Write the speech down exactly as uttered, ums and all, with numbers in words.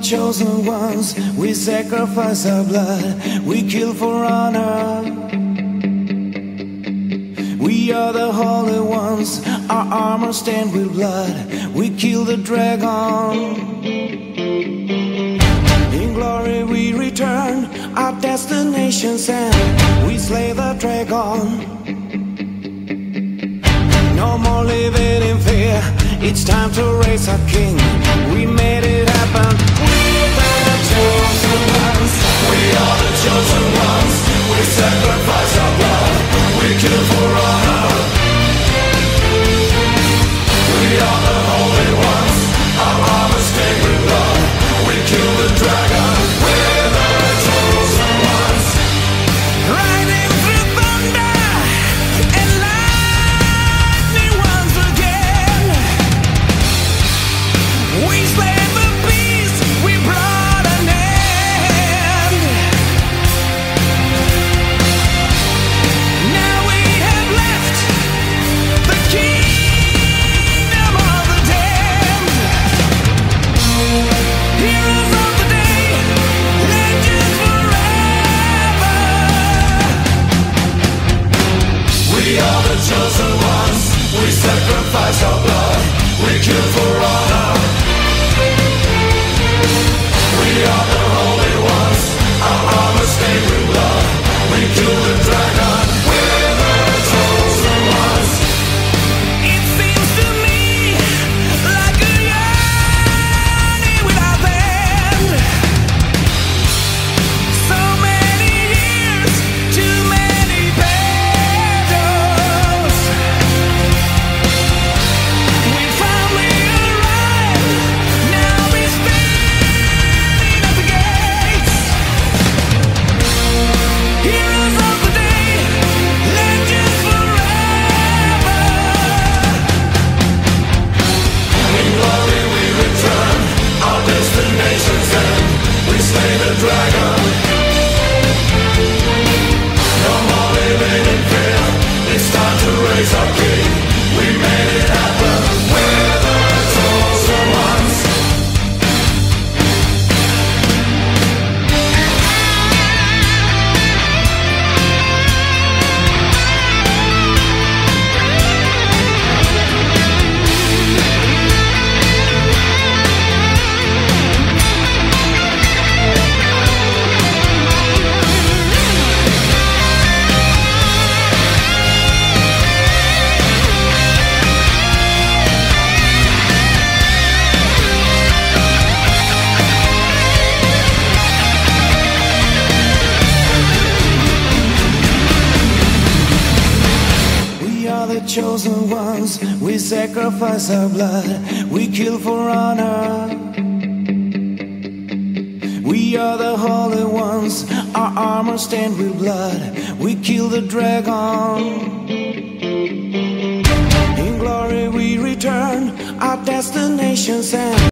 chosen ones, we sacrifice our blood, we kill for honor. We are the holy ones, our armor stained with blood, we kill the dragon. In glory we return, our destination's end, we slay the dragon. No more living in fear, it's time to raise our king. We made it happen, we're the chosen ones. We are the chosen ones, we sacrifice our blood, we kill for honor. We are the holy ones, our armor stained with blood, we kill the dragon. We're the chosen ones. Riding through thunder and lightning once again, we slay the beast, we brought an end. Now we have left the kingdom of the damned. Heroes of the day, legends forever. We are the chosen ones, we sacrifice our blood, we kill for honor. We are the holy ones, our armor stained with blood, we kill the dragon. We're the chosen ones. It seems to me like a journey without end. So many years, too many battles. We finally arrived, now we're standing at the gates. Heroes of the day, legends forever. In glory we return, our destination's end, we slay the dragon. No more living in fear, it's time to raise our king. We made it happen, we're the chosen ones. We are the chosen ones, we sacrifice our blood, we kill for honor. We are the holy ones, our armor stained with blood, we kill the dragon. In glory we return, our destination's end.